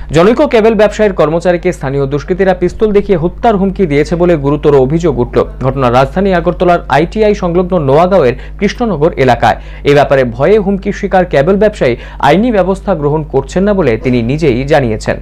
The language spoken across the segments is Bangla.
জনৈক কেবল ব্যবসায়ীর কর্মচারীকে স্থানীয় দুষ্কৃতীরা পিস্তল দেখিয়ে হত্যার হুমকি দিয়েছে বলে গুরুতর অভিযোগ উঠল। ঘটনা রাজধানী আগরতলার আইটিআই সংলগ্ন নোয়াগাঁওয়ের কৃষ্ণনগর এলাকায়। এই ব্যাপারে ভয়ে হুমকির শিকার কেবল ব্যবসায়ী আইনি ব্যবস্থা গ্রহণ করছেন না বলে তিনি নিজেই জানিয়েছেন।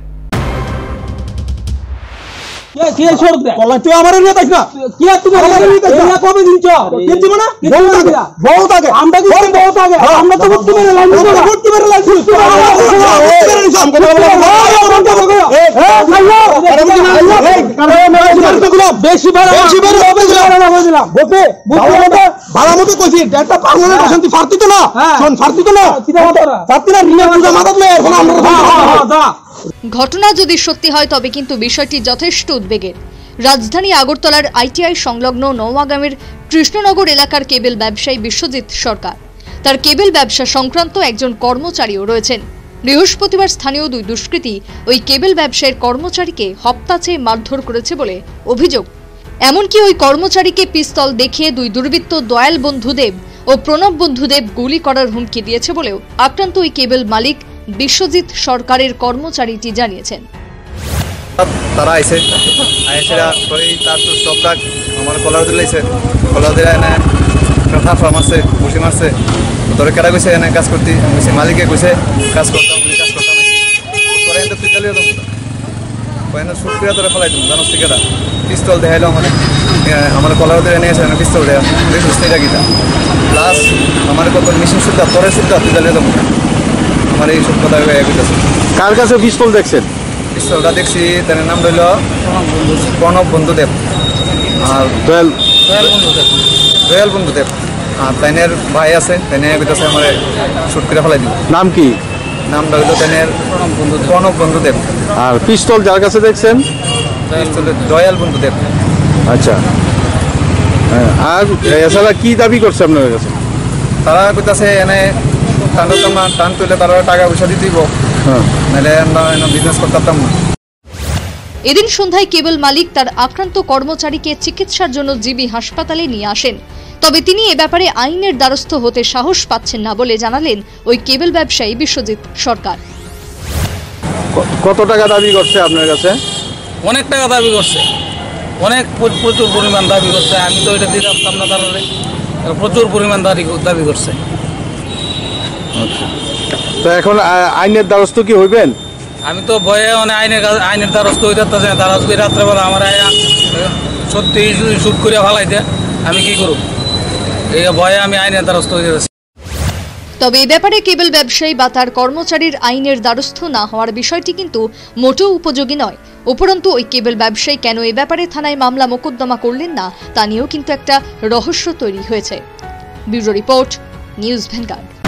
ঘটনা যদি সত্যি হয় তবে কিন্তু বিষয়টি যথেষ্ট উদ্বেগের। রাজধানী আগরতলার আইটিআই সংলগ্ন নোয়াগাঁওয়ের কৃষ্ণনগর এলাকার কেবল ব্যবসায়ী বিশ্বজিৎ সরকার, তার কেবল ব্যবসা সংক্রান্ত একজন কর্মচারীও রয়েছেন। বৃহস্পতিবার স্থানীয় দুই দুষ্কৃতী ওই কেবল ব্যবসায়ীর কর্মচারীকে হত্যা চেয়ে মারধর করেছে বলে অভিযোগ। এমনকি ওই কর্মচারীকে পিস্তল দেখিয়ে দুই দুর্বৃত্ত দয়াল বন্ধুদেব ও প্রণব বন্ধুদেব গুলি করার হুমকি দিয়েছে বলেও আক্রান্ত ওই কেবল মালিক বিশ্বজিৎ সরকারের কর্মচারীটি জানিয়েছেন। তারা আইসে আইসেরা কই তার তো সবটাক আমার কলার দিলাইছে, কলার দিলা এনে ফাফা মারছে, বসে মারছে। তোরে কেডা কইছে এনে কাজ করতে, কইছে মালিকে কইছে কাজ করতাম পরে এনে পিস্তলিও তো কয়না শুট করে তোরে ফলাই দিন জানোস কি কেডা পিস্তল দেখাইলো আমার কলার দিলা এনে এসে পিস্তল দেয়া বুঝতে গিতা প্লাস আমার কত মেশিন শুদ্ধ তোরে শুদ্ধ পিস্তলিও তো আমার এই সব কথা কইতাছে। কার কাছে পিস্তল দেখছেন? পিস্তলটা দেখছি তার নাম রইল প্রণব বন্ধুদেব আর দয়াল বন্ধুদেব আর তাইনের ভাই আছে, তাইনে কইতাছে আমার শুট করে ফেলাই দিব। নাম কি? নামটা হইল তাইনের প্রণব বন্ধুদেব। আর পিস্তল যার কাছে দেখছেন? দয়াল বন্ধুদেব। আচ্ছা, আর এছাড়া কি দাবি করছে আপনার কাছে? তারা কইতাছে এনে টান তুলে তারা টাকা পয়সা দিতে দিব, নাহলে আমরা বিজনেস করতাম না। এদিন সন্ধ্যায় কেবল মালিক তার আক্রান্ত কর্মচারীকে চিকিৎসার জন্য জিবি হাসপাতালে নিয়ে আসেন। তবে তিনি এ ব্যাপারে আইনের দ্বারস্থ হতে সাহস পাচ্ছেন না বলে জানালেন ওই কেবল ব্যবসায়ী বিশ্বজিৎ সরকার। কত টাকা দাবি করছে আপনার কাছে? অনেক টাকা দাবি করছে, অনেক প্রচুর পরিমাণ দাবি করছে। আমি তো এটা দিতে পারতাম না, তাহলে প্রচুর পরিমাণ দাবি করছে। তো এখন আইনের দ্বারস্থ কি হইবেন? আমি তো ভয়ে আইনের দ্বারস্থ হইতে চাই। তারা যদি রাত্রেবেলা আমার সত্যি শুট করে ফালাইতে আমি কি করব, এই ভয়ে আমি আইনের দ্বারস্থ হইতে চাই। তবে এ ব্যাপারে কেবল ব্যবসায়ী বা তার কর্মচারীর আইনের দ্বারস্থ না হওয়ার বিষয়টি কিন্তু মোটেও উপযোগী নয়। উপরন্তু ওই কেবল ব্যবসায়ী কেন এ ব্যাপারে থানায় মামলা মোকদ্দমা করলেন না তা নিয়েও কিন্তু একটা রহস্য তৈরি হয়েছে। Bureau report, news vanguard.